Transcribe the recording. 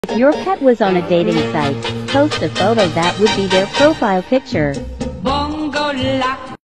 If your pet was on a dating site, post a photo that would be their profile picture.